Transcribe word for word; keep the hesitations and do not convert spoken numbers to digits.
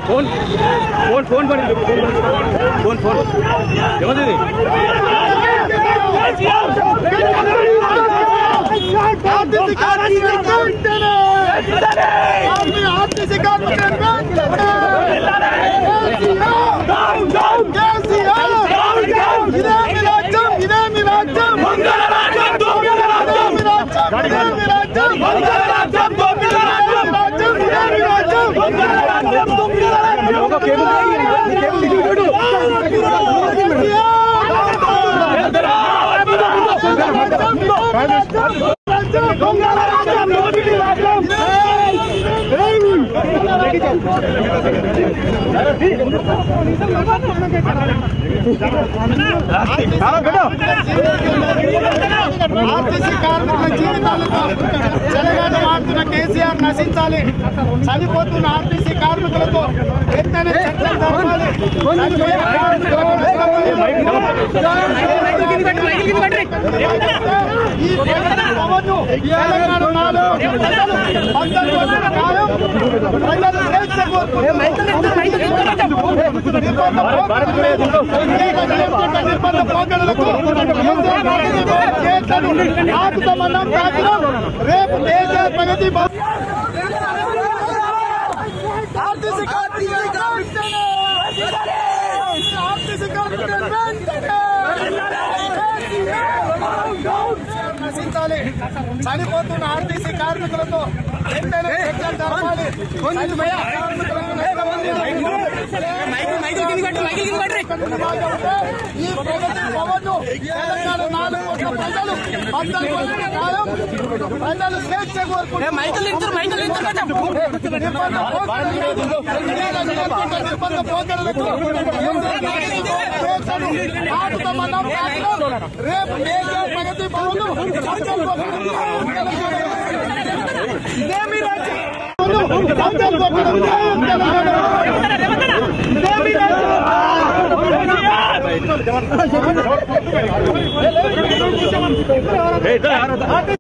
Phone phone phone बनी phone phone ఏమది RTC కార్మికుల జీవితాలతో చెలగాటమాడుతున్న కేసీఆర్ నశించాలి. చనిపోతున్న ఆర్టీసీ కార్మికులతో వెంటనే చట్టం జరగాలి. ఈ పవన్ తెలంగాణ ప్రజలు స్వేచ్ఛ నిర్బంధ పోకడలకు ఆపుతామన్నాం. రేపు దేశ ప్రగతి ఆర్టీసీ నశించాలి. చనిపోతున్న ఆర్టీసీ కార్మికులతో వెంటనే చర్చలు జరపాలి. ఈ ప్రగతి భవన్ తెలంగాణ నాలుగు కోట్ల ప్రజలు ప్రజలు స్వేచ్ఛ కోరుకుంటున్నారు. నిర్బంధ పోకడలకు ఆపుతామన్నాం. రేపు దేశ ప్రగతి భవన్ Hey,